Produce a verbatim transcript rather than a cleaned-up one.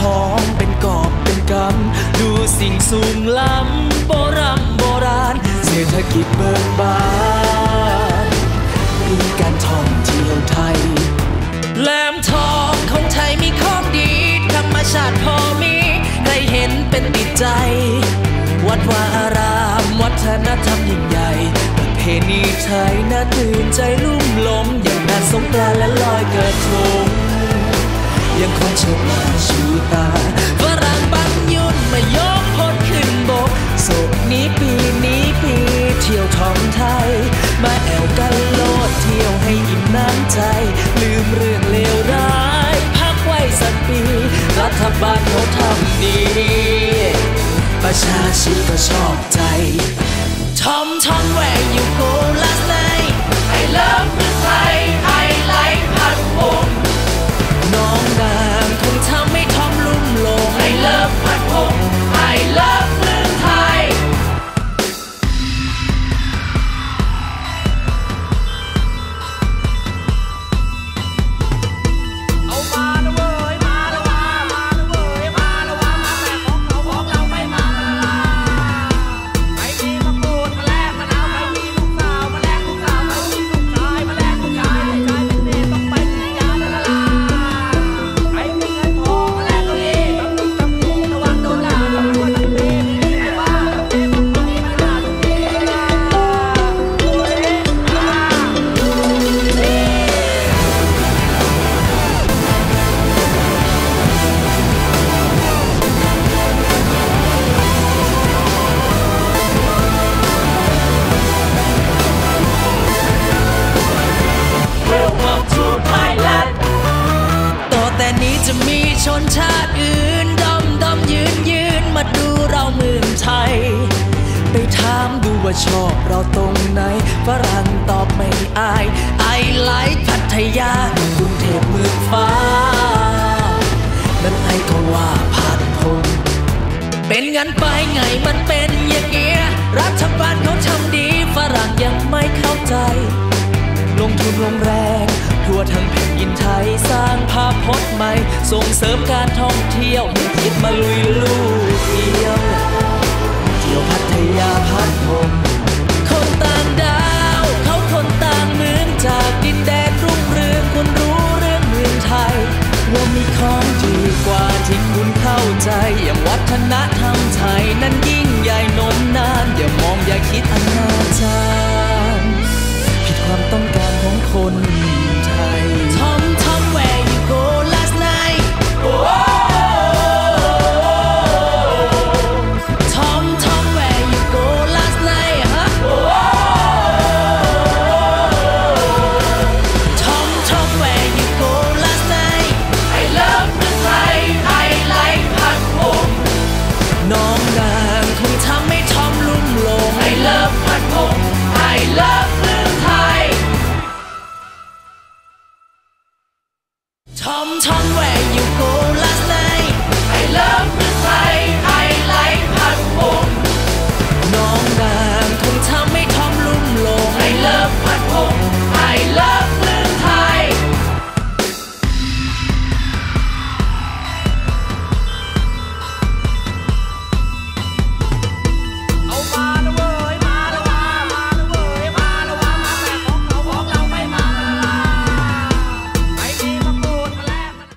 องเป็นกอบเป็นกำดูสิ่งสูงล้ำโบราณโบราณเศรษฐกิจเบิกบานมีการท่องเที่ยวไทยแหลมทองของไทยมีของดีธรรมชาติพอมีใครเห็นเป็นติดใจวัดวาอารามวัฒนธรรมยิ่งใหญ่ประเพณีไทยน่าตื่นใจลุ่มหลงอย่างงานสงกรานต์และลอยกระทงยังคงเชิดหน้าชูตาฝรั่งบางยุ่นมายกพลขึ้นบกโศกนี้ปีนี้ปีเที่ยวท้องไทยมาแอวกันโลดเที่ยวให้อิ่มน้ำใจลืมเรื่องเลวร้ายพักไว้สักปีรัฐบาลเขาทำดีประชาชนก็ชอบใจทอมทอม where you go last night I love เมืองไทย I like พัดพงน้องนางคงทำให้ทอมลุ่มหลง I love พัดพง I love เมืองไทยเอามาแล้วเว้ยมาแล้วว่ามาแล้วเว้ยมาแล้วว่ามาแต่ของเขาของเราไม่มาไม่มีมะกรูดมาแลกมะนาวไม่มีลูกสาวมาแลกลูกสาวไม่มีลูกชายมาแลกลูกชายให้ชายเป็นเมย์ต้องไปกินยาละละไม่มีเงินทองมาแลกเก้าอี้ต้องมีจำคุกระวังโดนด่าตำรวจตำเมย์ไม่ได้ว่าตำเมย์บอกมีปัญหาทุกทีนะดูดิอ่าWelcome to Thailand ต่อแต่นี้จะมีชนชาติอื่นดอมดอมยืนยืนมาดูเราเมืองไทยไปถามดูว่าชอบเราตรงไหนฝรั่งตอบไม่อาย I like พัทยากรุงเทพเมืองฟ้านั่นไอ้ก็ว่าพัดพงเป็นงั้นไปไงมันเป็นอย่างเงี้ยรัฐบาลเขาทำดีฝรั่งยังไม่เข้าใจลงทุนลงแรงทั่วทั้งแผ่นดินไทยสร้างภาพพจน์ใหม่ส่งเสริมการท่องเที่ยวคิดมาลุยลูกเดียวเที่ยวพัทยาพัดพงคนต่างดาวเขาคนต่างเมืองจากดินแดนรุ่งเรืองคนรู้เรื่องเมืองไทยว่ามีของดีกว่าที่คุณเข้าใจอย่างวัฒนธรรมไทยนั้นยิ่งใหญ่นมนานอย่ามองอย่าคิดอนาจารผิดความต้องการของคน